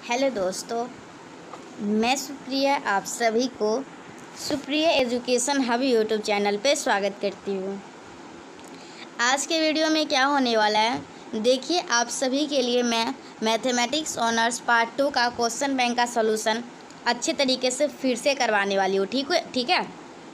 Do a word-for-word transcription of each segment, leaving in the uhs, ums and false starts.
Hello दोस्तों, मैं सुप्रिया आप सभी को Supriya education hub YouTube channel पे स्वागत करती हूँ। आज के वीडियो में क्या होने वाला है, देखिए आप सभी के लिए मैं मैथमेटिक्स ऑनर्स पार्ट टू का क्वेश्चन बैंक का सॉल्यूशन अच्छे तरीके से फिर से करवाने वाली हूँ। ठीक है ठीक है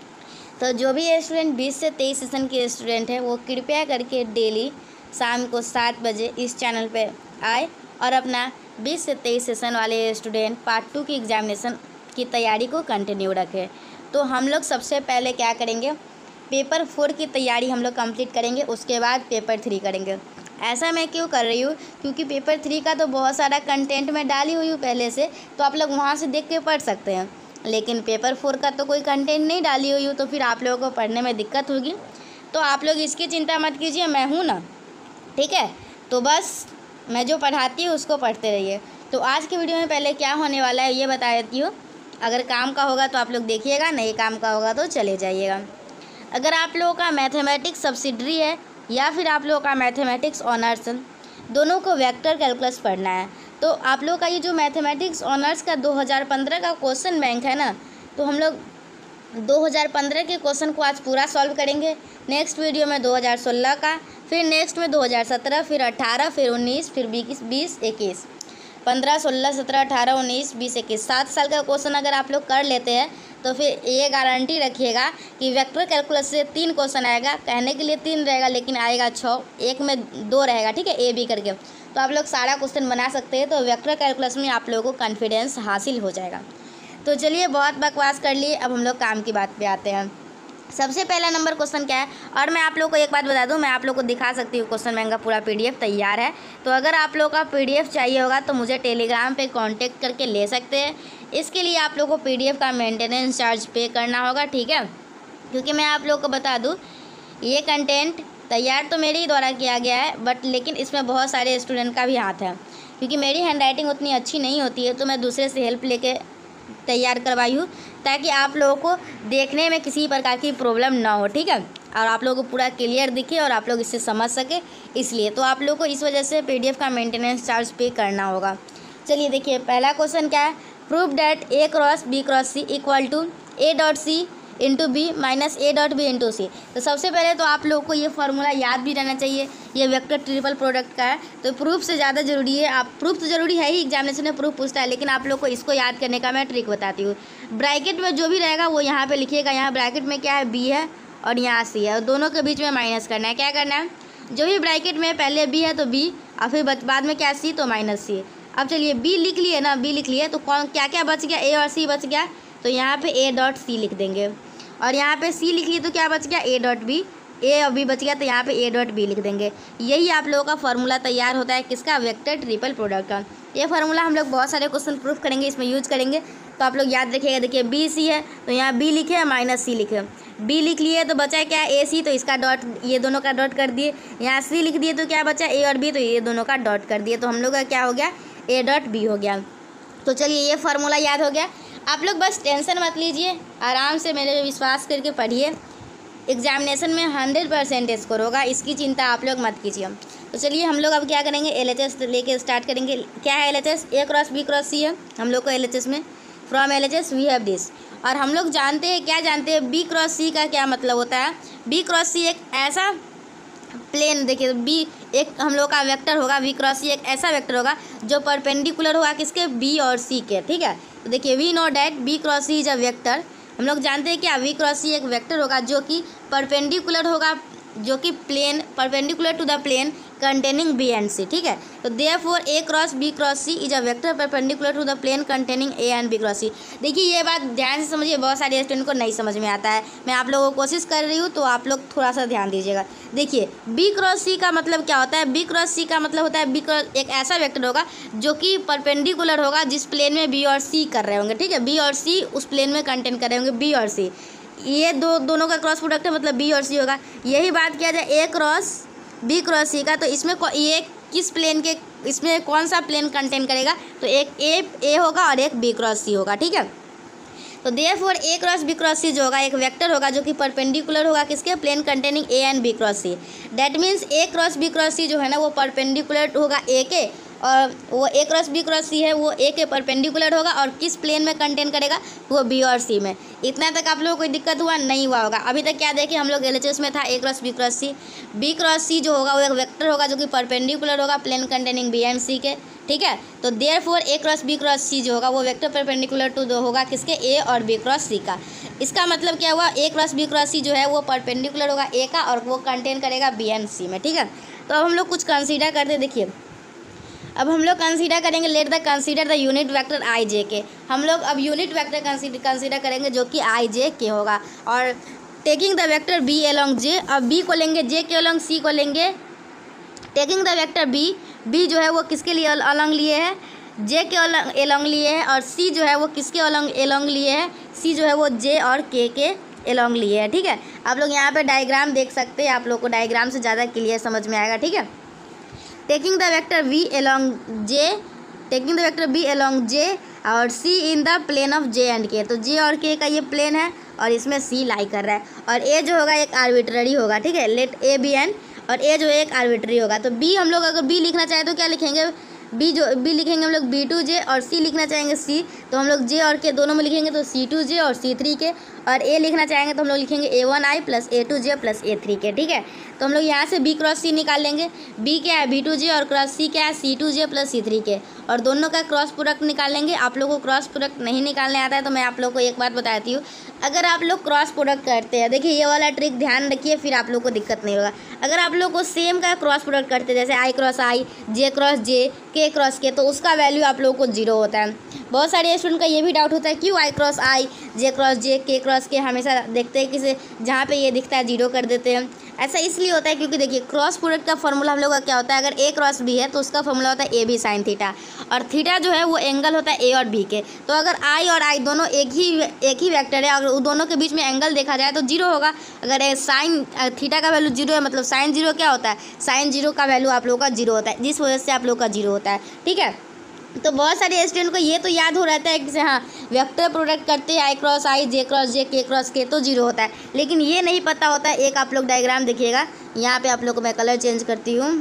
तो जो भी स्टूडेंट बीस से तेईस सेशन के स्टूडेंट हैं वो कृपया करके डेली शाम को सात बजे इस चैनल पे आए और अपना बीस से तेईस सेशन वाले स्टूडेंट पार्ट टू की एग्जामिनेशन की तैयारी को कंटिन्यू रखें। तो हम लोग सबसे पहले क्या करेंगे, पेपर फोर की तैयारी हम लोग कंप्लीट करेंगे, उसके बाद पेपर थ्री करेंगे। ऐसा मैं क्यों कर रही हूँ, क्योंकि पेपर थ्री का तो बहुत सारा कंटेंट मैं डाली हुई हूँ पहले से, तो आप लोग वहाँ से देख के पढ़ सकते हैं। लेकिन पेपर फोर का तो कोई कंटेंट नहीं डाली हुई हूँ, तो फिर आप लोगों को पढ़ने में दिक्कत होगी। तो आप लोग इसकी चिंता मत कीजिए, मैं हूँ ना, ठीक है। तो बस मैं जो पढ़ाती हूँ उसको पढ़ते रहिए। तो आज की वीडियो में पहले क्या होने वाला है ये बता देती हूँ। अगर काम का होगा तो आप लोग देखिएगा, नहीं काम का होगा तो चले जाइएगा। अगर आप लोगों का मैथमेटिक्स सब्सिडरी है या फिर आप लोगों का मैथमेटिक्स ऑनर्स, दोनों को वेक्टर कैलकुलस पढ़ना है, तो आप लोग का ये जो मैथमेटिक्स ऑनर्स का दो हज़ार पंद्रह का क्वेश्चन बैंक है ना, तो हम लोग दो हज़ार पंद्रह के क्वेश्चन को आज पूरा सॉल्व करेंगे। नेक्स्ट वीडियो में दो हज़ार सोलह का, फिर नेक्स्ट में दो हज़ार सत्रह, फिर अठारह, फिर उन्नीस, फिर बीस, बीस, इक्कीस, पंद्रह, सोलह, सत्रह, अठारह, उन्नीस, बीस, इक्कीस, सात साल का क्वेश्चन अगर आप लोग कर लेते हैं तो फिर ये गारंटी रखिएगा कि वेक्टर कैलकुलस से तीन क्वेश्चन आएगा। कहने के लिए तीन रहेगा लेकिन आएगा छः, एक में दो रहेगा, ठीक है, ए बी करके। तो आप लोग सारा क्वेश्चन बना सकते हैं। तो वेक्टर कैलकुलस में आप लोगों को कॉन्फिडेंस हासिल हो जाएगा। तो चलिए बहुत बकवास कर लिए, अब हम लोग काम की बात पे आते हैं। सबसे पहला नंबर क्वेश्चन क्या है, और मैं आप लोगों को एक बात बता दूं, मैं आप लोगों को दिखा सकती हूँ क्वेश्चन बैंक का पूरा पीडीएफ तैयार है। तो अगर आप लोगों का पीडीएफ चाहिए होगा तो मुझे टेलीग्राम पे कांटेक्ट करके ले सकते हैं। इसके लिए आप लोगों को पीडीएफ का मेंटेनेंस चार्ज पे करना होगा, ठीक है। क्योंकि मैं आप लोगों को बता दूँ, ये कंटेंट तैयार तो मेरे ही द्वारा किया गया है, बट लेकिन इसमें बहुत सारे स्टूडेंट का भी हाथ है। क्योंकि मेरी हैंड राइटिंग उतनी अच्छी नहीं होती है, तो मैं दूसरे से हेल्प लेके तैयार करवाई हूँ, ताकि आप लोगों को देखने में किसी प्रकार की प्रॉब्लम ना हो, ठीक है, और आप लोगों को पूरा क्लियर दिखे और आप लोग इससे समझ सके। इसलिए तो आप लोगों को इस वजह से पीडीएफ का मेंटेनेंस चार्ज पे करना होगा। चलिए देखिए पहला क्वेश्चन क्या है, prove that A cross B cross C equal to A dot C into B minus A dot B into C. तो सबसे पहले तो आप लोगों को ये फार्मूला याद भी रहना चाहिए, ये वेक्टर ट्रिपल प्रोडक्ट का है। तो प्रूफ से ज़्यादा ज़रूरी है, आप प्रूफ तो ज़रूरी है ही, एग्जामिनेशन में प्रूफ पूछता है, लेकिन आप लोग को इसको याद करने का मैं ट्रिक बताती हूँ। ब्रैकेट में जो भी रहेगा वो यहाँ पे लिखिएगा। यहाँ ब्रैकेट में क्या है, बी है और यहाँ सी है, और दोनों के बीच में माइनस करना है। क्या करना है, जो भी ब्रैकेट में पहले बी है तो बी, और फिर बाद में क्या सी, तो माइनस सी। अब चलिए बी लिख लिए ना, बी लिख लिए तो कौन क्या क्या बच गया, ए और सी बच गया, तो यहाँ पे ए डॉट सी लिख देंगे। और यहाँ पे सी लिख लिए तो क्या बच गया, ए डॉट बी, ए और बी बच गया, तो यहाँ पे ए डॉट बी लिख देंगे। यही आप लोगों का फार्मूला तैयार होता है, किसका, वेक्टर ट्रिपल प्रोडक्ट का। ये फार्मूला हम लोग बहुत सारे क्वेश्चन प्रूफ करेंगे, इसमें यूज करेंगे, तो आप लोग याद रखिएगा। देखिए बी सी है तो यहाँ बी लिखे माइनस सी लिखे, बी लिख लिए तो बचा क्या, ए सी, तो इसका डॉट, ये दोनों का डॉट कर दिए। यहाँ सी लिख दिए तो क्या बचा, ए और बी, तो ये दोनों का डॉट कर दिए। तो हम लोग का क्या हो गया, ए डॉट बी हो गया। तो चलिए ये फार्मूला याद हो गया। आप लोग बस टेंशन मत लीजिए, आराम से मेरे पे विश्वास करके पढ़िए। एग्जामिनेशन में हंड्रेड परसेंट स्कोर होगा, इसकी चिंता आप लोग मत कीजिए। तो चलिए हम लोग अब क्या करेंगे, एल एच एस लेके स्टार्ट करेंगे। क्या है L H S, A cross B cross C है हम लोग को एल एच एस में। From L H S we have this, और हम लोग जानते हैं, क्या जानते हैं, बी क्रॉस सी का क्या मतलब होता है। बी क्रॉस सी एक ऐसा प्लेन, देखिए बी एक हम लोग का वेक्टर होगा, वी क्रॉस सी एक ऐसा वेक्टर होगा जो परपेंडिकुलर होगा किसके, बी और सी के, ठीक है। तो देखिए we know that B cross C is a vector, हम लोग जानते हैं क्या, वी क्रॉस सी एक वेक्टर होगा जो कि परपेंडिकुलर होगा, जो कि plane perpendicular to the plane containing B and C, ठीक है। तो therefore A cross B cross C is a vector perpendicular to the plane containing A and B cross C. देखिए ये बात ध्यान से समझिए, बहुत सारे स्टूडेंट को नहीं समझ में आता है, मैं आप लोगों को कोशिश कर रही हूँ, तो आप लोग थोड़ा सा ध्यान दीजिएगा। देखिए बी क्रॉस सी का मतलब क्या होता है, बी क्रॉस सी का मतलब होता है, बी क्रॉस एक ऐसा वेक्टर होगा जो कि परपेंडिकुलर होगा जिस प्लेन में बी और सी कर रहे होंगे, ठीक है। बी और सी उस प्लेन में कंटेन कर रहे होंगे, बी और सी, ये दो दोनों का क्रॉस प्रोडक्ट है, मतलब बी और सी होगा। यही बात किया जाए A cross B cross C का, तो इसमें ये किस प्लेन के, इसमें कौन सा प्लेन कंटेन करेगा, तो एक ए ए होगा और एक बी क्रॉस सी होगा, ठीक है। तो therefore A cross B cross C जो होगा एक वेक्टर होगा जो कि परपेंडिकुलर होगा किसके, plane containing A and B cross C. That means A cross B cross C जो है ना वो परपेंडिकुलर होगा ए के, और वो A cross B cross C है वो ए के परपेंडिकुलर होगा और किस प्लेन में कंटेन करेगा, वो बी और सी में। इतना तक आप लोगों को कोई दिक्कत हुआ नहीं हुआ होगा। अभी तक क्या देखें हम लोग एल एच एस में था A cross B cross C. B cross C जो होगा वो एक वेक्टर होगा जो कि परपेंडिकुलर होगा plane containing B and C के, ठीक है। तो therefore A cross B cross C जो होगा वो वेक्टर परपेंडिकुलर टू जो होगा किसके, ए और बी क्रॉस सी का। इसका मतलब क्या हुआ, A cross B cross C जो है वो परपेंडिकुलर होगा ए का और वो कंटेन करेगा बी एंड सी में, ठीक है। तो अब हम लोग कुछ कंसीडर करते, देखिए अब हम लोग कंसीडर करेंगे, let the consider the unit vector I J K. हम लोग अब यूनिट वेक्टर कंसीडर कंसीडर करेंगे जो कि आई जे के होगा। और taking the vector B along J, अब बी को लेंगे जे के एलोंग सी को लेंगे। Taking the vector B, B जो है वो किसके लिए अलोंग लिए है, जे के एलोंग लिए है। और सी जो है वो किसके अलोंग एलोंग लिए है, सी जो है वो जे और के के एलोंग लिए है, ठीक है। आप लोग यहाँ पे डायग्राम देख सकते हैं, आप लोग को डायग्राम से ज़्यादा क्लियर समझ में आएगा, ठीक है। Taking the vector V along J, taking the vector B along J और C in the plane of J and K. तो जे और के का ये प्लेन है और इसमें सी लाई कर रहा है। और ए जो होगा एक आर्बिट्ररी होगा, ठीक है, लेट ए बी एन, और ए जो है एक आर्बिट्ररी होगा। तो बी हम लोग अगर बी लिखना चाहें तो क्या लिखेंगे, बी जो बी लिखेंगे हम लोग बी टू जे, और सी लिखना चाहेंगे सी तो हम लोग जे और के दोनों में लिखेंगे तो सी टू जे और सी थ्री के। और ए लिखना चाहेंगे तो हम लोग लिखेंगे A one I plus A two J plus A three K, ठीक है। तो हम लोग यहाँ से बी क्रॉस सी निकाल लेंगे। बी क्या है, बी टू जे, और क्रॉस सी क्या है, C two J plus C three K. और दोनों का क्रॉस प्रोडक्ट निकाल लेंगे। आप लोगों को क्रॉस प्रोडक्ट नहीं निकालने आता है तो मैं आप लोग को एक बात बताती हूँ, अगर आप लोग क्रॉस प्रोडक्ट करते हैं, देखिए ये वाला ट्रिक ध्यान रखिए, फिर आप लोग को दिक्कत नहीं होगा। अगर आप लोग को सेम का क्रॉस प्रोडक्ट करते हैं, जैसे आई क्रॉस आई, जे क्रॉस जे, के क्रॉस के, तो उसका वैल्यू आप लोगों को जीरो होता है। बहुत सारे स्टूडेंट का ये भी डाउट होता है क्यों आई क्रॉस आई, जे क्रॉस जे, के क्रॉस के हमेशा देखते हैं कि जहाँ पे ये दिखता है जीरो कर देते हैं। ऐसा इसलिए होता है क्योंकि देखिए क्रॉस प्रोडक्ट का फॉर्मूला हम लोग का क्या होता है, अगर ए क्रॉस बी है तो उसका फॉर्मूला होता है ए बी साइन थीटा, और थीटा जो है वो एंगल होता है ए और बी के। तो अगर आई और आई दोनों एक ही एक ही वेक्टर है, अगर उन दोनों के बीच में एंगल देखा जाए तो जीरो होगा। अगर साइन थीटा का वैल्यू जीरो है मतलब साइन जीरो क्या होता है, साइन जीरो का वैल्यू आप लोग का जीरो होता है, जिस वजह से आप लोग का जीरो होता है, ठीक है। तो बहुत सारे स्टूडेंट को ये तो याद हो रहता है कि हाँ वेक्टर प्रोडक्ट करते हैं आई क्रॉस आई, जे क्रॉस जे, के क्रॉस के, तो जीरो होता है, लेकिन ये नहीं पता होता है। एक आप लोग डायग्राम देखिएगा, यहाँ पे आप लोग को मैं कलर चेंज करती हूँ,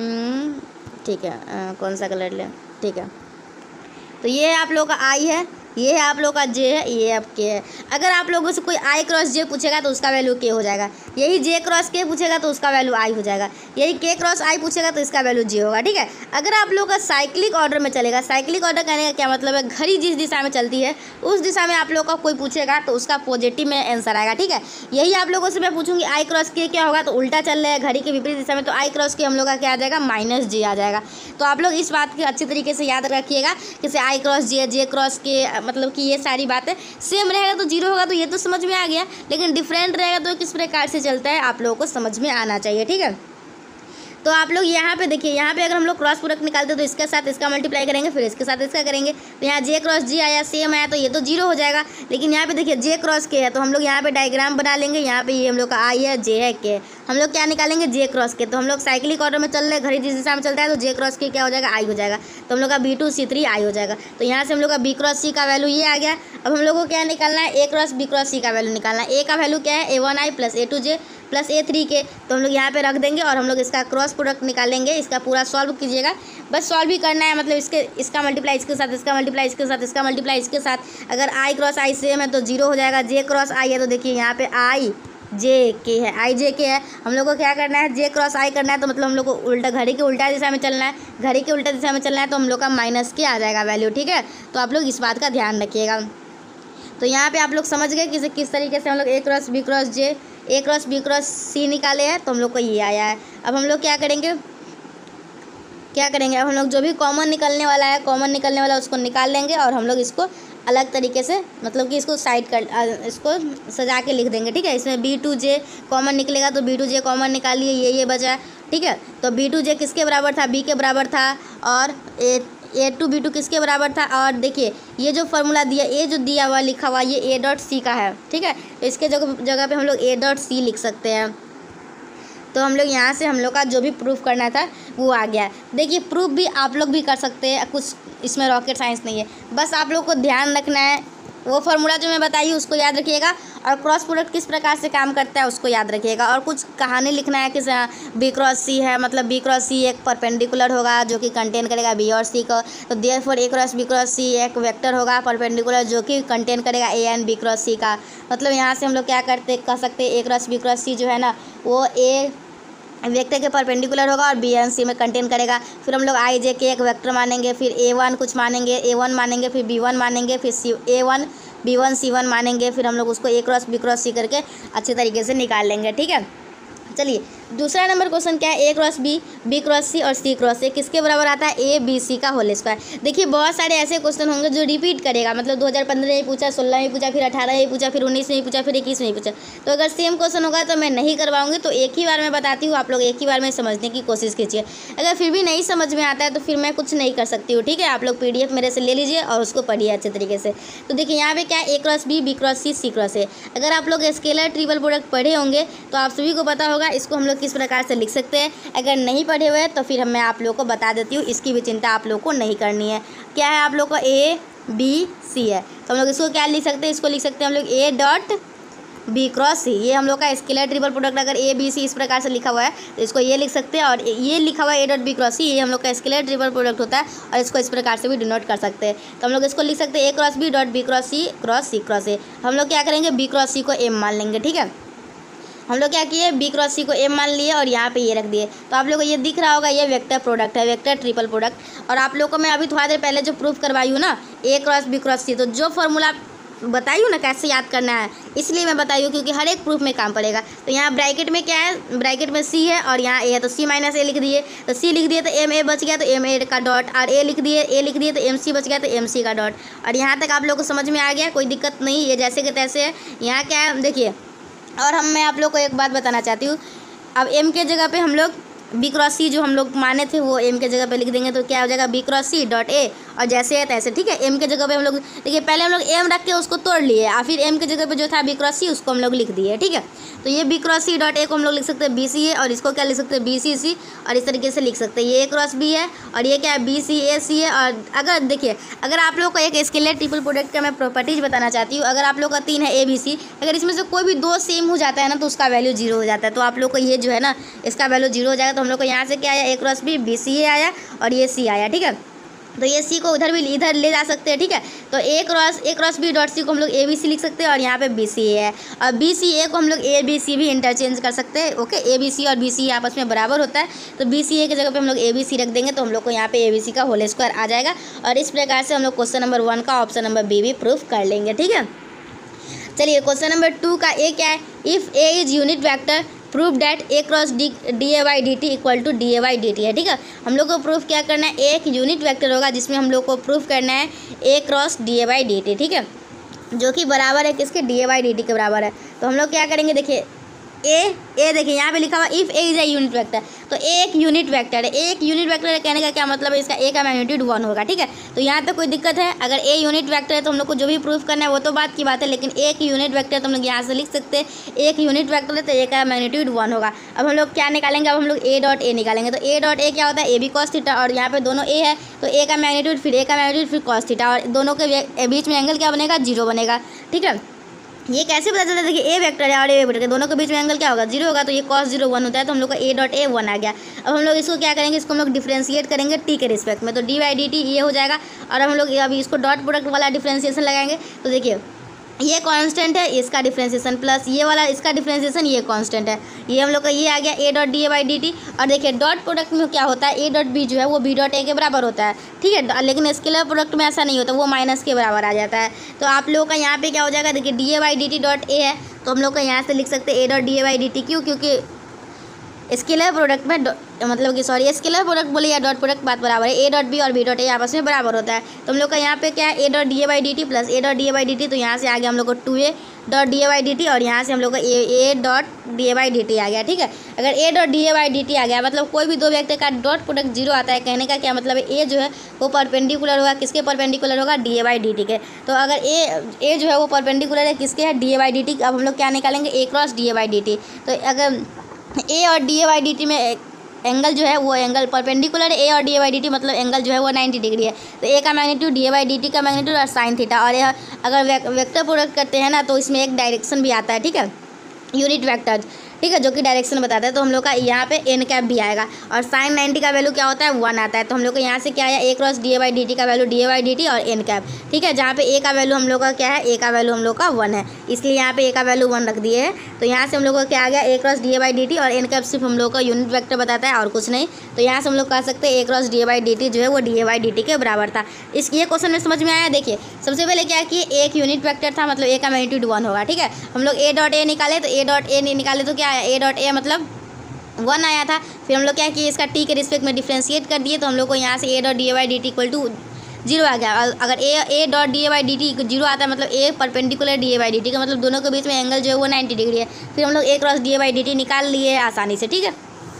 ठीक है, आ, कौन सा कलर लें, ठीक है। तो ये आप लोग का आई है, ये है आप लोग का जे है, ये आप के है। अगर आप लोगों से कोई आई क्रॉस जे पूछेगा तो उसका वैल्यू के हो जाएगा, यही जे क्रॉस के पूछेगा तो उसका वैल्यू आई हो जाएगा, यही के क्रॉस आई पूछेगा तो इसका वैल्यू जे होगा, ठीक है। अगर आप लोग का साइक्लिक ऑर्डर में चलेगा, साइक्लिक ऑर्डर करने का क्या मतलब है, घड़ी जिस दिशा में चलती है उस दिशा में आप लोग का कोई पूछेगा तो उसका पॉजिटिव में आंसर आएगा, ठीक है। यही आप लोगों से मैं पूछूंगी आई क्रॉस के क्या होगा, तो उल्टा चल रहा है घड़ी के विपरीत दिशा में, तो आई क्रॉस के हम लोग का क्या आ जाएगा, माइनस जे आ जाएगा। तो आप लोग इस बात के अच्छी तरीके से याद रखिएगा कि आई क्रॉस जे, जे क्रॉस के, मतलब कि ये सारी बात है सेम रहेगा तो जीरो होगा, तो ये तो समझ में आ गया, लेकिन डिफरेंट रहेगा तो किस प्रकार से चलता है आप लोगों को समझ में आना चाहिए, ठीक है। तो आप लोग यहाँ पे देखिए, यहाँ पे अगर हम लोग क्रॉस प्रोडक्ट निकालते हैं तो इसके साथ इसका मल्टीप्लाई करेंगे, फिर इसके साथ इसका करेंगे, तो यहाँ जे क्रॉस जी आया सेम आया तो ये तो जीरो हो जाएगा। लेकिन यहाँ पे देखिए जे क्रॉस के है तो हम लोग यहाँ पे डायग्राम बना लेंगे, यहाँ पे ये हम लोग का आई है, जे है, के, हम लोग क्या निकालेंगे, जे क्रॉस के। तो हम लोग साइक्लिक ऑर्डर में चल रहे, घड़ी जिस दिशा में चलता है तो जे क्रॉस के क्या हो जाएगा, आई हो जाएगा। तो हम लोग का B two C three I हो जाएगा। तो यहाँ से हम लोग का बी क्रॉस सी का वैल्यू ये आ गया। अब हम लोग को क्या निकालना है, A cross B cross C का वैल्यू निकालना है। ए का वैल्यू क्या है, A one I plus A two J plus A three K, तो हम लोग यहाँ पे रख देंगे और हम लोग इसका क्रॉस प्रोडक्ट निकालेंगे। इसका पूरा सॉल्व कीजिएगा, बस सॉल्व ही करना है, मतलब इसके इसका मल्टीप्लाई इसके साथ, इसका मल्टीप्लाई इसके साथ, इसका मल्टीप्लाई इसके साथ। अगर आई क्रॉस आई सेम है तो जीरो हो जाएगा, जे क्रॉस आई है तो देखिए यहाँ पे आई जे के है, आई जे के है। हम लोग को क्या करना है, जे क्रॉस आई करना है, तो मतलब हम लोग को उल्टा घड़ी के उल्टा दिशा में चलना है, घड़ी के उल्टा दिशा में चलना है तो हम लोग का माइनस के आ जाएगा वैल्यू, ठीक है। तो आप लोग इस बात का ध्यान रखिएगा। तो यहाँ पे आप लोग समझ गए कि किस तरीके से हम लोग A cross B cross J, A cross B cross C निकाले हैं, तो हम लोग को ये आया है। अब हम लोग क्या करेंगे, क्या करेंगे अब हम लोग जो भी कॉमन निकलने वाला है, कॉमन निकलने वाला उसको निकाल लेंगे और हम लोग इसको अलग तरीके से, मतलब कि इसको साइड कर, इसको सजा के लिख देंगे, ठीक है। इसमें बी टू जे कॉमन निकलेगा तो बी टू जे कॉमन निकालिए, ये ये बचा, ठीक है। तो बी टू जे किसके बराबर था, बी के बराबर था, और A A two B two किसके बराबर था, और देखिए ये जो फार्मूला दिया, ए जो दिया हुआ लिखा हुआ ये ए डॉट सी का है, ठीक है। तो इसके जगह जगह पे हम लोग ए डॉट सी लिख सकते हैं। तो हम लोग यहाँ से हम लोग का जो भी प्रूफ करना था वो आ गया। देखिए प्रूफ भी आप लोग भी कर सकते हैं, कुछ इसमें रॉकेट साइंस नहीं है, बस आप लोग को ध्यान रखना है, वो फार्मूला जो मैं बताई उसको याद रखिएगा और क्रॉस प्रोडक्ट किस प्रकार से काम करता है उसको याद रखिएगा। और कुछ कहानी लिखना है कि बी क्रॉस सी है, मतलब बी क्रॉस सी एक परपेंडिकुलर होगा जो कि कंटेन करेगा बी और सी को, तो therefore A cross B cross C एक वेक्टर होगा परपेंडिकुलर जो कि कंटेन करेगा A and B cross C का। मतलब यहाँ से हम लोग क्या करते कह सकते हैं A cross B cross C जो है ना वो ए वेक्टर के परपेंडिकुलर होगा और बी एंड सी में कंटेन करेगा। फिर हम लोग आई जे के एक वेक्टर मानेंगे, फिर ए वन कुछ मानेंगे, ए वन मानेंगे, फिर बी वन मानेंगे, फिर C A one B one C one मानेंगे, फिर हम लोग उसको A cross B cross C करके अच्छे तरीके से निकाल लेंगे। ठीक है, चलिए दूसरा नंबर क्वेश्चन क्या है, A cross B B cross C और सी क्रॉस ए किसके बराबर आता है, ए बी सी का होल स्क्वायर। देखिए बहुत सारे ऐसे क्वेश्चन होंगे जो रिपीट करेगा, मतलब दो हज़ार पंद्रह में पूछा, सोलह में पूछा, फिर अठारह में पूछा, फिर उन्नीस में पूछा, फिर इक्कीस में पूछा। तो अगर सेम क्वेश्चन होगा तो मैं नहीं करवाऊंगी, तो एक ही बार मैं बताती हूँ, आप लोग एक ही बार में समझने की कोशिश कीजिए। अगर फिर भी नहीं समझ में आता है तो फिर मैं कुछ नहीं कर सकती हूँ। ठीक है, आप लोग पी डी एफ मेरे से ले लीजिए और उसको पढ़िए अच्छे तरीके से। तो देखिए यहाँ पे क्या है, A cross B B cross C C cross A. अगर आप लोग स्केलर ट्रिपल प्रोडक्ट पढ़े होंगे तो आप सभी को पता होगा इसको हम लोग किस प्रकार से लिख सकते हैं। अगर नहीं पढ़े हुए तो फिर मैं आप लोगों को बता देती हूँ, इसकी भी चिंता आप लोग को नहीं करनी है। क्या है आप लोग को, ए बी सी है, तो हम लोग इसको क्या लिख सकते हैं, इसको लिख सकते हैं हम लोग A dot B cross C. ये हम लोग का स्केलर ट्रिपल प्रोडक्ट अगर ए बी सी इस प्रकार से लिखा हुआ है तो इसको ये लिख सकते हैं, और ये लिखा हुआ है A dot B cross C, ये हम लोग का स्केलर ट्रिपल प्रोडक्ट होता है और इसको इस प्रकार से भी डिनोट कर सकते हैं। तो हम लोग इसको लिख सकते हैं A cross B dot B cross C cross C cross A. हम लोग क्या करेंगे, बी क्रॉस सी को एम मान लेंगे। ठीक है, हम लोग क्या किए, बी क्रॉस सी को एम मान लिए और यहाँ पे ये रख दिए। तो आप लोगों को ये दिख रहा होगा, ये वेक्टर प्रोडक्ट है, वेक्टर ट्रिपल प्रोडक्ट। और आप लोगों को मैं अभी थोड़ा देर पहले जो प्रूफ करवाई हूँ ना, A cross B cross C, तो जो फॉर्मूला बताई हूँ ना कैसे याद करना है, इसलिए मैं बताई हूँ क्योंकि हर एक प्रूफ में काम पड़ेगा। तो यहाँ ब्रैकेट में क्या है, ब्रैकेट में सी है और यहाँ ए है, तो सी माइनस ए लिख दिए, तो सी लिख दिए तो एम ए बच गया, तो एम ए का डॉट, और ए लिख दिए ए लिख दिए तो एम सी बच गया, तो एम सी का डॉट। और यहाँ तक आप लोग को समझ में आ गया, कोई दिक्कत नहीं, ये जैसे कि तैसे है। यहाँ क्या है देखिए, और हम मैं आप लोग को एक बात बताना चाहती हूँ, अब एम के जगह पे हम लोग बी क्रॉस सी जो हम लोग माने थे वो एम के जगह पे लिख देंगे, तो क्या हो जाएगा, B cross C dot A, और जैसे है तैसे। ठीक है, एम के जगह पे हम लोग देखिए पहले हम लोग एम रख के उसको तोड़ लिए, और फिर एम के जगह पे जो था बी क्रॉस सी उसको हम लोग लिख दिए। ठीक है, तो ये B cross C dot A को हम लोग लिख सकते हैं बी सी ए, और इसको क्या लिख सकते हैं, बी सी सी, और इस तरीके से लिख सकते हैं। ये ए क्रॉस बी है और ये क्या है, बी सी ए सी है। और अगर देखिए, अगर आप लोग को एक स्केलर ट्रिपल प्रोडक्ट का मैं प्रॉपर्टीज बताना चाहती हूँ, अगर आप लोग का तीन है ए बी सी, अगर इसमें से कोई भी दो सेम हो जाता है ना तो उसका वैल्यू जीरो हो जाता है। तो आप लोग को ये जो है ना इसका वैल्यू जीरो हो जाएगा। तो हम लोग को यहाँ से क्या आया, A cross B B C A आया और ये सी आया। ठीक है, तो ये सी को उधर भी इधर ले जा सकते हैं। ठीक है, तो A cross A cross B dot C को हम लोग ए बी सी लिख सकते हैं, और यहाँ पे बी सी ए है, और बी सी ए को हम लोग ए बी सी भी इंटरचेंज कर सकते हैं। ओके, ए बी सी और बी सी आपस में बराबर होता है, तो बी सी ए की जगह पे हम लोग ए बी सी रख देंगे, तो हम लोग को यहाँ पे ए बी सी का होल स्क्वायर आ जाएगा। और इस प्रकार से हम लोग क्वेश्चन नंबर वन का ऑप्शन नंबर बी भी प्रूफ कर लेंगे। ठीक है, चलिए क्वेश्चन नंबर टू का ए क्या है, if A is unit vector proof that A cross D D A by D T equal to D A by D T है। ठीक है, हम लोग को प्रूफ क्या करना है, एक यूनिट वेक्टर होगा जिसमें हम लोग को प्रूफ करना है A cross D A by D T. ठीक है, जो कि बराबर है किसके, D A by D T के बराबर है। तो हम लोग क्या करेंगे, देखिए ए ए देखिए यहाँ पे लिखा हुआ if A is a unit vector, तो एक यूनिट वेक्टर है। एक यूनिट वेक्टर है कहने का क्या मतलब है, इसका ए का मैग्नीट्यूड वन होगा। ठीक है, तो यहाँ तक कोई दिक्कत है, अगर ए यूनिट वेक्टर है तो हम लोग को जो भी प्रूफ करना है वो तो बात की बात है, लेकिन एक यूनिट वेक्टर तो हम लोग यहाँ से लिख सकते हैं, एक यूनिट वेक्टर है तो ए का मैग्नीट्यूड वन होगा। अब हम लोग क्या निकालेंगे, अब हम लोग ए डॉट ए निकालेंगे। तो ए डॉट ए क्या होता है, ए बी कॉस थीटा, और यहाँ पे दोनों ए है तो ए का मैग्नीट्यूड फिर ए का मैग्नीट्यूड फिर कॉस थीटा, और दोनों के बीच में एंगल क्या बनेगा, जीरो बनेगा। ठीक है, ये कैसे पता चलता है, देखिए ए वेक्टर है और ए वेक्टर है, दोनों के बीच में एंगल क्या होगा, जीरो होगा, तो ये कॉस जीरो वन होता है, तो हम लोग का ए डॉट ए वन आ गया। अब हम लोग इसको क्या करेंगे, इसको हम लोग डिफ्रेंशिएट करेंगे टी के रिस्पेक्ट में, तो डी बाई डी टी ये हो जाएगा। और हम लोग अभी इसको डॉट प्रोडक्ट वाला डिफ्रेंशिएशन लगाएंगे, तो देखिए ये कांस्टेंट है, इसका डिफ्रेंशिएशन प्लस ये वाला इसका डिफ्रेंशिएशन, ये कांस्टेंट है, ये हम लोग का ये आ गया A dot D A by D T. और देखिए डॉट प्रोडक्ट में क्या होता है, ए डॉट बी जो है वो बी डॉट ए के बराबर होता है। ठीक है, लेकिन स्केलर प्रोडक्ट में ऐसा नहीं होता, वो माइनस के बराबर आ जाता है। तो आप लोगों का यहाँ पे क्या हो जाएगा, देखिए D A by D T dot A है, तो हम लोग का यहाँ से लिख सकते हैं A dot D A by D T. क्यों, क्योंकि स्केलर प्रोडक्ट में मतलब कि सॉरी स्केलर प्रोडक्ट बोले या डॉट प्रोडक्ट बात बराबर है, ए डॉट बी और बी डॉट ए आपस में बराबर होता है। तो हम लोग का यहाँ पे क्या है, A dot D A by D T plus A dot D A by D T, तो यहाँ से आ गया हम लोग को two A dot D A by D T, और यहाँ से हम लोग का A A dot D A by D T आ गया। ठीक है, अगर A dot D A by D T आ गया मतलब कोई भी दो वेक्टर का डॉट प्रोडक्ट जीरो आता है, कहने का क्या मतलब है, ए जो है वो परपेंडिकुलर होगा, किसके परपेंडिकुलर होगा, D A by D T के। तो अगर ए ए जो है वो परपेंडिकुलर है किसके है, D A by D T. अब हम लोग क्या निकालेंगे, A cross D A by D T. तो अगर ए और D A by D T में एंगल जो है वो एंगल परपेंडिकुलर ए और D A by D T मतलब एंगल जो है वो नाइन्टी डिग्री है। तो ए का magnitude D A by D T का मैग्नीट्यूड और साइन थीटा। और यह अगर वेक्टर प्रोडक्ट करते हैं ना तो इसमें एक डायरेक्शन भी आता है, ठीक है, यूनिट वेक्टर, ठीक है, जो कि डायरेक्शन बताता है। तो हम लोग का यहाँ पे एन कैप भी आएगा और साइन नाइन्टी का वैल्यू क्या होता है, वन आता है। तो हम लोग को यहाँ से क्या आया, A cross D A by D T का value D A by D T और एन कैप, ठीक है, जहाँ पे ए का वैल्यू हम लोग का क्या है, ए का वैल्यू हम लोग का वन है, इसलिए यहाँ पे ए का वैल्यू वन रख दिए है। तो यहाँ से हम लोग का क्या आ गया, A cross D A by D T और एन कैप सिर्फ हम लोग का यूनिट वेक्टर बताता है और कुछ नहीं। तो यहाँ से हम लोग कह सकते हैं A cross D A by D T जो है वो D A by D T के बराबर था। इस ये क्वेश्चन में समझ में आया। देखिए सबसे पहले क्या कि एक यूनिट वेक्टर था, मतलब ए का मैग्नीट्यूड वन होगा, ठीक है। हम लोग ए डॉट ए निकाले तो ए डॉट ए निकाले तो क्या आया, ए डॉट ए मतलब वन आया था। फिर हम लोग क्या किए, इसका टी के रिस्पेक्ट में डिफ्रेंशिएट कर दिए। तो हम लोग को यहाँ से A dot D A by D T equal to zero आ गया। और अगर A A dot D A by D T zero आता है मतलब A perpendicular D A by D T का मतलब दोनों के बीच में एंगल जो है वो नाइन्टी डिग्री है। फिर हम लोग A cross D A by D T निकाल लिए आसानी से, ठीक है।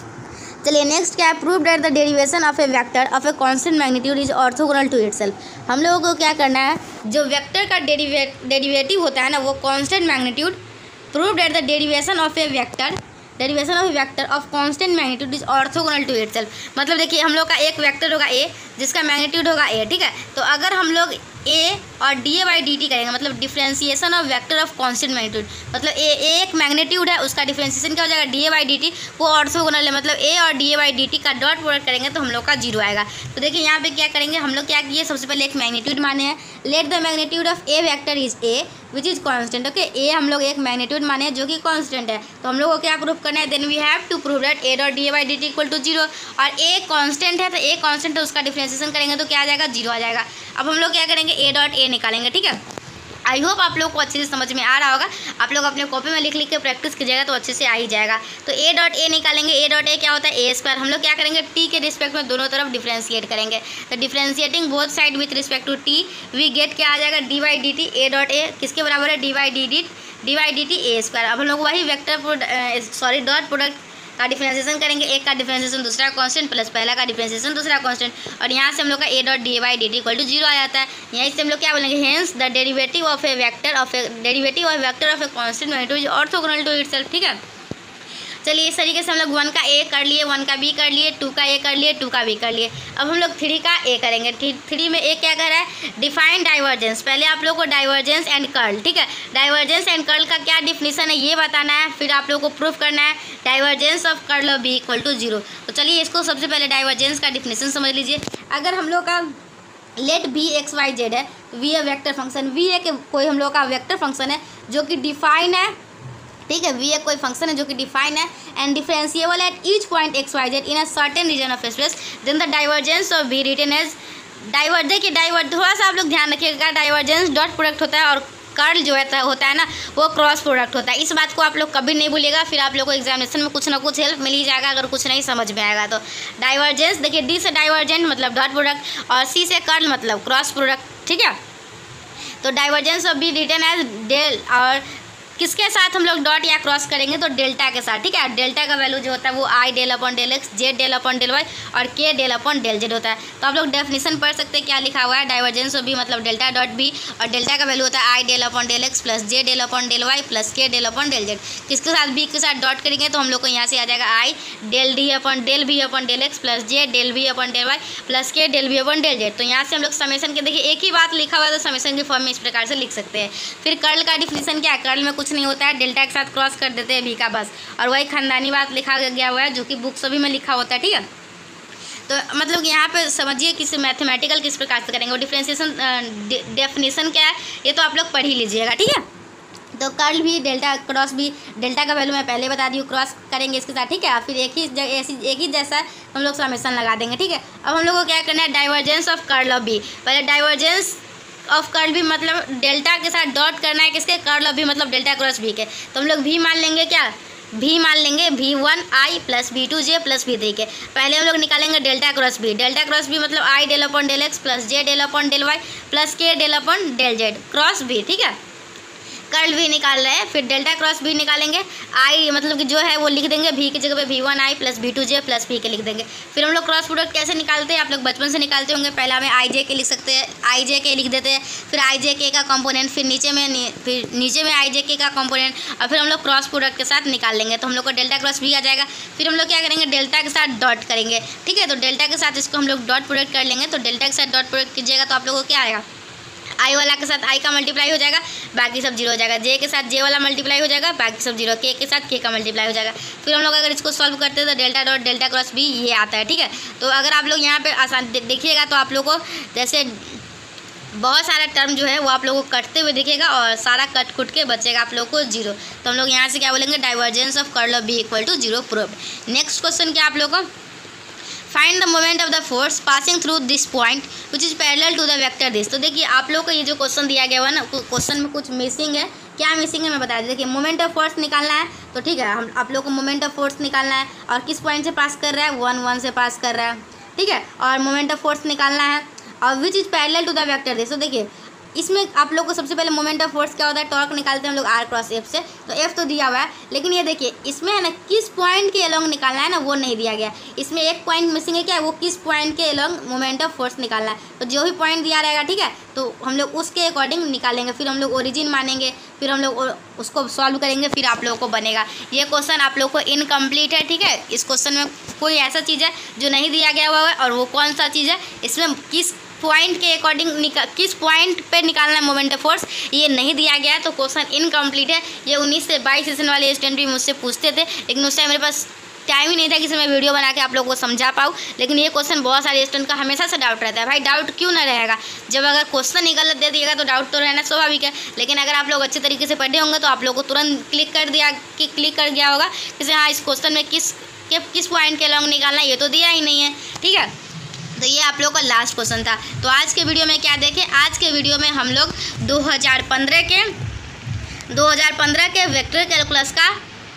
चलिए नेक्स्ट क्या है, prove that the derivation of a vector of a constant magnitude is orthogonal to itself. हम लोगों को क्या करना है, जो वेक्टर का डेरिवे डेरिवेटिव होता है ना वो constant magnitude, prove that the derivation of a vector derivation of vector of constant magnitude is orthogonal to itself. मतलब देखिए हम लोग का एक वेक्टर होगा ए जिसका मैग्नीट्यूड होगा ए, ठीक है। तो अगर हम लोग ए और D A by D T करेंगे मतलब differentiation of vector of constant magnitude, मतलब ए एक मैग्नीट्यूड है उसका डिफ्रेंसिएशन क्या हो जाएगा, D A by D T, वो ऑर्थोगोनल है। मतलब ए और D A by D T का डॉट प्रोडक्ट करेंगे तो हम लोग का जीरो आएगा। तो देखिए यहाँ पे क्या करेंगे, हम लोग क्या किए, सबसे पहले एक मैग्नीट्यूड माने हैं, let the magnitude of a vector is A which is constant. Okay, A हम लोग एक मैग्नीट्यूड माने हैं जो कि कॉन्स्टेंट है। तो हम लोग को क्या प्रूव करना है, then we have to prove that A dot D A by D T equal to zero. और ए कॉन्स्टेंट है तो ए कॉन्स्टेंट है उसका डिफ्रेंसिएशन करेंगे तो क्या आ जाएगा, जीरो आ जाएगा। अब हम लोग क्या करेंगे, ए डॉट ए निकालेंगे, ठीक है। आई होप आप लोग को अच्छे से समझ में आ रहा होगा। आप लोग अपने कॉपी में लिख लिख के प्रैक्टिस कीजिएगा तो अच्छे से आ ही जाएगा। तो ए डॉट ए निकालेंगे, ए डॉट ए क्या होता है, ए स्क्वायर। हम लोग क्या करेंगे, टी के रिस्पेक्ट में दोनों तरफ डिफ्रेंशिएट करेंगे। तो differentiating both side with respect to T we get क्या आ जाएगा, D by D T. A dot A किसके बराबर है, D by D D D by D T A square. अब हम लोग वही वेक्टर सॉरी डॉट प्रोडक्ट का डिफ्रेंसिएशन करेंगे, एक का डिफ्रेंसिएशन दूसरा कांस्टेंट प्लस पहला का डिफ्रेंसिएशन दूसरा कांस्टेंट। और यहाँ से हम लोग का A dot D A by D T equal to zero आ जाता है। यहीं से हम लोग क्या बोलेंगे, hence the derivative of a vector of a derivative of vector of a constant magnitude is orthogonal to itself, ठीक है। चलिए इस तरीके से हम लोग वन का ए कर लिए, वन का बी कर लिए, टू का ए कर लिए, टू का बी कर लिए। अब हम लोग थ्री का ए करेंगे। थ्री में ए क्या कर रहा है, डिफाइन डाइवर्जेंस। पहले आप लोग को डाइवर्जेंस एंड कर्ल, ठीक है, डाइवर्जेंस एंड कर्ल का क्या डिफिनीशन है ये बताना है। फिर आप लोग को प्रूफ करना है divergence of curl of B equal to zero. तो चलिए इसको सबसे पहले डाइवर्जेंस का डिफिनीशन समझ लीजिए। अगर हम लोग का let V X Y Z है, V a vector function, V a कोई हम लोग का वेक्टर फंक्शन है जो कि डिफाइन है, ठीक है, वी एक कोई फंक्शन है जो कि डिफाइन है and differentiable at each point X Y Z in a certain region of space, then the divergence of B written as diverge. देखिए डाइवर्ज थोड़ा सा आप लोग ध्यान रखिएगा, डाइवर्जेंस डॉट प्रोडक्ट होता है और कर्ल जो है होता है ना वो क्रॉस प्रोडक्ट होता है। इस बात को आप लोग कभी नहीं भूलिएगा, फिर आप लोग को एग्जामिनेशन में कुछ ना कुछ हेल्प मिल ही जाएगा अगर कुछ नहीं समझ में आएगा तो। डाइवर्जेंस देखिए, डी से डाइवर्जेंट मतलब डॉट प्रोडक्ट और सी से कर्ल मतलब क्रॉस प्रोडक्ट, ठीक है। तो divergence of B written as del, और किसके साथ हम लोग डॉट या क्रॉस करेंगे तो डेल्टा के साथ, ठीक है। डेल्टा का वैल्यू जो होता है वो I del upon del X, Z del upon del Y और K del upon del Z होता है। तो आप लोग डेफिनेशन पढ़ सकते हैं क्या लिखा हुआ है, डाइवर्जेंस ऑफ बी मतलब डेल्टा डॉट बी और डेल्टा का वैल्यू होता है I del upon del X plus J del upon del Y plus K del upon del Z. किसके साथ, बी के साथ डॉट करेंगे तो हम लोग को यहाँ से आ जाएगा I del D upon del B upon del X plus J del B upon del Y plus K del B upon del Z. तो यहाँ से हम लोग समेशन के देखिए एक ही बात लिखा हुआ है तो समेशन के फॉर्म में इस प्रकार से लिख सकते हैं। फिर कर्ल का डिफिनीशन क्या है, कर्ल में कुछ नहीं होता है, डेल्टा के साथ क्रॉस कर देते हैं बी का बस, और वही खानदानी बात लिखा गया हुआ है जो कि बुक सभी में लिखा होता है, ठीक है। तो मतलब यहाँ पे समझिए किस मैथमेटिकल किस प्रकार से करेंगे और डिफरेंशिएशन डेफिनेशन क्या है ये तो आप लोग पढ़ ही लीजिएगा, ठीक है। तो curl B delta cross B, delta का वैल्यू मैं पहले बता दी हूँ, क्रॉस करेंगे इसके साथ, ठीक है। फिर एक ही ऐसी एक ही जैसा हम लोग समेशन लगा देंगे, ठीक है। अब हम लोग को क्या करना है, divergence of curl of B. पहले डाइवर्जेंस ऑफ कर्ल भी मतलब डेल्टा के साथ डॉट करना है किसके, कर्ल ऑफ भी मतलब डेल्टा क्रॉस बी के। तो हम लोग भी मान लेंगे क्या, भी मान लेंगे B one I plus B two J plus B three K. पहले हम लोग निकालेंगे delta cross B, delta cross B मतलब I del upon del X plus J del upon del Y plus K del upon del Z cross B, ठीक है। Curl भी निकाल रहे हैं, फिर डेल्टा क्रॉस भी निकालेंगे। आई मतलब कि जो है वो लिख देंगे भी की जगह पे V one I plus V two J plus P K लिख देंगे। फिर हम लोग क्रॉस प्रोडक्ट कैसे निकालते हैं, आप लोग बचपन से निकालते होंगे। पहले हमें आई जे के लिख सकते हैं, आई जे के लिख देते हैं, फिर आई जे के का कंपोनेंट, फिर नीचे में नी, फिर नीचे में आई जे के का कंपोनेंट, और फिर हम लोग क्रॉस प्रोडक्ट के साथ निकाल लेंगे। तो हम लोग को डेल्टा क्रॉस भी आ जाएगा। फिर हम लोग क्या करेंगे, डेल्टा के साथ डॉट करेंगे, ठीक है। तो डेल्टा के साथ इसको हम लोग डॉट प्रोडक्ट कर लेंगे। तो डेल्टा के साथ डॉट प्रोडक्ट कीजिएगा तो आप लोगों को क्या आएगा, आई वाला के साथ आई का मल्टीप्लाई हो जाएगा, बाकी सब जीरो हो जाएगा। जे के साथ जे वाला मल्टीप्लाई हो जाएगा, बाकी सब जीरो। के के साथ के का मल्टीप्लाई हो जाएगा। फिर हम लोग अगर इसको सॉल्व करते हैं तो डेल्टा डॉट डेल्टा क्रॉस भी ये आता है, ठीक है। तो अगर आप लोग यहाँ पे आसान देखिएगा तो आप लोग को जैसे बहुत सारा टर्म जो है वो आप लोगों को कटते हुए दिखेगा और सारा कट कुट के बचेगा आप लोग को जीरो। तो हम लोग यहाँ से क्या बोलेंगे, divergence of curl of B equal to zero proved. Next question क्या आप लोग को, find the moment of the force passing through this point which is parallel to the vector this. तो देखिए आप लोग को ये जो क्वेश्चन दिया गया हुआ ना, क्वेश्चन में कुछ मिसिंग है। क्या मिसिंग है मैं बता दें। देखिए मोमेंट ऑफ फोर्स निकालना है, तो ठीक है हम आप लोग को मोमेंट ऑफ फोर्स निकालना है और किस पॉइंट से पास कर रहा है, वन वन से पास कर रहा है, ठीक है। और मोमेंट ऑफ फोर्स निकालना है और which is parallel to the vector this. तो देखिए इसमें आप लोग को सबसे पहले मोमेंट ऑफ फोर्स क्या होता है, टॉर्क निकालते हैं हम लोग आर क्रॉस एफ से। तो एफ तो दिया हुआ है, लेकिन ये देखिए इसमें है ना किस पॉइंट के अलोंग निकालना है ना, वो नहीं दिया गया। इसमें एक पॉइंट मिसिंग है, क्या है वो किस पॉइंट के अलोंग मोमेंट ऑफ फोर्स निकालना है। तो जो भी पॉइंट दिया रहेगा, ठीक है, तो हम लोग उसके अकॉर्डिंग निकालेंगे। फिर हम लोग ओरिजिन मानेंगे, फिर हम लोग उसको सॉल्व करेंगे, फिर आप लोगों को बनेगा। ये क्वेश्चन आप लोग को इनकम्प्लीट है, ठीक है। इस क्वेश्चन में कोई ऐसा चीज़ है जो नहीं दिया गया हुआ है, और वो कौन सा चीज़ है, इसमें किस पॉइंट के अकॉर्डिंग निका किस पॉइंट पे निकालना है मोमेंट ऑफ फोर्स, ये नहीं दिया गया है। तो क्वेश्चन इनकम्प्लीट है। ये उन्नीस से बाईस सेशन वाले स्टूडेंट भी मुझसे पूछते थे, लेकिन उस टाइम मेरे पास टाइम ही नहीं था कि मैं वीडियो बना के आप लोगों को समझा पाऊँ। लेकिन ये क्वेश्चन बहुत सारे स्टूडेंट का हमेशा से डाउट रहता है। भाई डाउट क्यों ना रहेगा, जब अगर क्वेश्चन ही गलत दे दिएगा तो डाउट तो रहना स्वाभाविक है। लेकिन अगर आप लोग अच्छे तरीके से पढ़े होंगे तो आप लोग को तुरंत क्लिक कर दिया कि क्लिक कर गया होगा जैसे हाँ इस क्वेश्चन में किस के किस पॉइंट के अलॉन्ग निकालना है, ये तो दिया ही नहीं है, ठीक है। तो ये आप लोग का लास्ट क्वेश्चन था। तो आज के वीडियो में क्या देखें, आज के वीडियो में हम लोग दो हज़ार पंद्रह के दो हज़ार पंद्रह के वेक्टर कैलकुलस का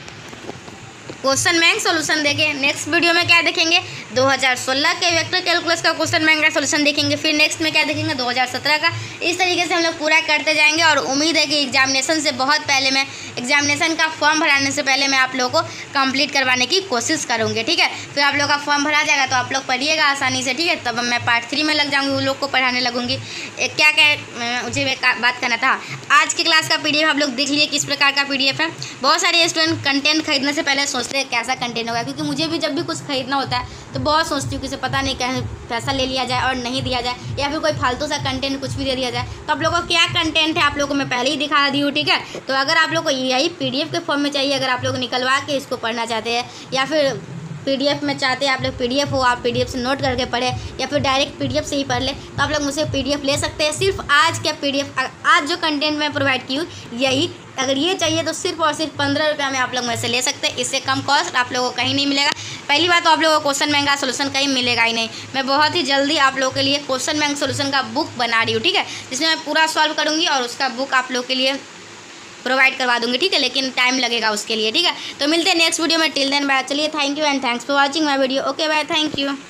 क्वेश्चन बैंक सॉल्यूशन देखें। नेक्स्ट वीडियो में क्या देखेंगे, दो हज़ार सोलह के वेक्टर कैलकुलस का क्वेश्चन बैंक का सॉल्यूशन देखेंगे। फिर नेक्स्ट में क्या देखेंगे, दो हज़ार सत्रह का। इस तरीके से हम लोग पूरा करते जाएंगे और उम्मीद है कि एग्जामिनेशन से बहुत पहले मैं एग्जामिनेशन का फॉर्म भराने से पहले मैं आप लोगों को कंप्लीट करवाने की कोशिश करूँगी, ठीक है। फिर आप लोग का फॉर्म भरा जाएगा तो आप लोग पढ़िएगा आसानी से, ठीक है। तब मैं पार्ट थ्री में लग जाऊँगी, उन लोग को पढ़ाने लगूँगी। क्या क्या मुझे बात करना था, आज की क्लास का पी डी एफ आप लोग देख लीजिए किस प्रकार का पी डी एफ है। बहुत सारे स्टूडेंट कंटेंट खरीदने से पहले सोचते हैं कैसा कंटेंट होगा, क्योंकि मुझे भी जब भी कुछ खरीदना होता है तो बहुत सोचती हूँ कि पता नहीं कहीं पैसा ले लिया जाए और नहीं दिया जाए, या फिर कोई फालतू सा कंटेंट कुछ भी दे दिया जाए। तो आप लोगों को क्या कंटेंट है आप लोगों को मैं पहले ही दिखा दी हूँ, ठीक है। तो अगर आप लोग को यही पीडीएफ के फॉर्म में चाहिए, अगर आप लोग निकलवा के इसको पढ़ना चाहते हैं, या फिर पीडीएफ में चाहते हैं आप लोग पीडीएफ हो, आप पीडीएफ से नोट करके पढ़े, या फिर डायरेक्ट पीडीएफ से ही पढ़ ले, तो आप लोग मुझसे पीडीएफ ले सकते हैं। सिर्फ आज के पीडीएफ, आज जो कंटेंट मैं प्रोवाइड की हूँ यही, अगर ये चाहिए तो सिर्फ और सिर्फ पंद्रह रुपये में आप लोग मेरे से ले सकते हैं। इससे कम कॉस्ट आप लोगों को कहीं नहीं मिलेगा। पहली बात तो आप लोगों को क्वेश्चन बैंक का सोल्यूशन कहीं मिलेगा ही नहीं। मैं बहुत ही जल्दी आप लोगों के लिए क्वेश्चन बैंक सोल्यूशन का बुक बना रही हूँ, ठीक है, जिसमें मैं पूरा सॉल्व करूँगी और उसका बुक आप लोग के लिए प्रोवाइड करवा दूंगी, ठीक है। लेकिन टाइम लगेगा उसके लिए, ठीक है। तो मिलते हैं नेक्स्ट वीडियो में। Till then bye. चलिए, thank you and thanks for watching my video. Okay bye, thank you.